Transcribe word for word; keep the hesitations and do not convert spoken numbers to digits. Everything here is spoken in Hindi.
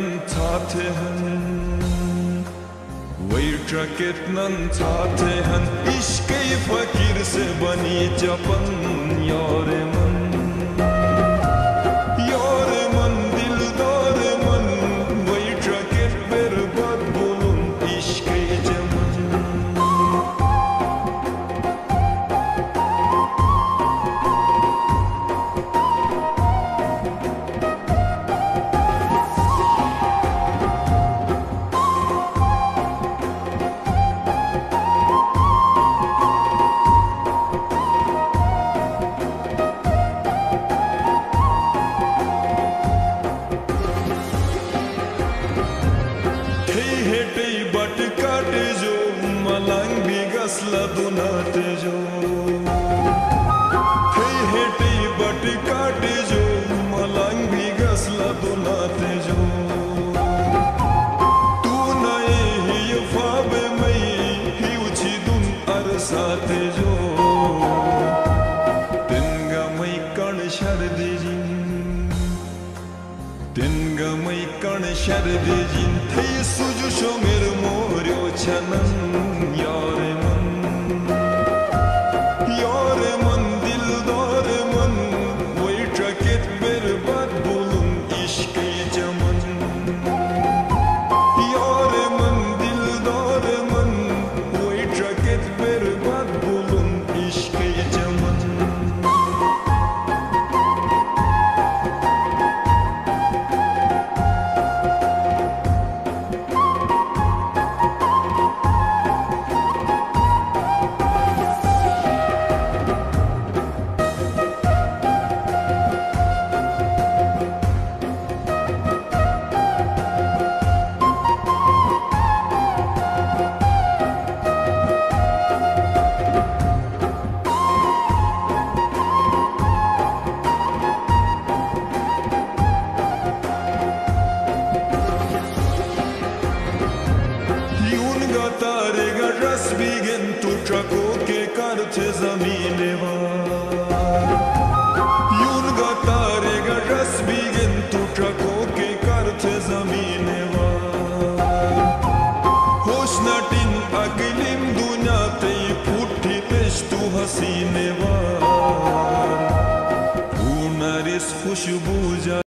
taten वही ट्रकेट नन थाते हन इश्क़ फकीर से बनी जपन यारे मन यारे मन दिलदार मन वही ट्रकेट बर्बाद बोलूं इश्क़ जमन बट काटे जो मलंग भी गसला दुनाते जो हेटे बट काटे जो मलंग भी गसला दुनाते जो तू नए ही फाबे मई ही उची दुन अरसाते जो तिनगा मई कण शर्दी जिन तिनगा मई कण शर्दी जिन थे सुजु शोमेर मोर्यो छनन यारे मन यारे मन दिलदार मन वही ट्रकेट बर्बाद बोलूं इश्क़ जमन यारे मन दिलदार मन वही ट्रकेट बर्बाद बोलूं इश्क़ जमन तारेगा रस बिगन तू ट्रकों के करते ज़मीने वार यून गा तारेगा रस बिगन तू ट्रकों के करते ज़मीने वार होश नटिन अगलिम दुनिया ते फुटी पेश तू हसीने वार तू नरिस खुशबू जा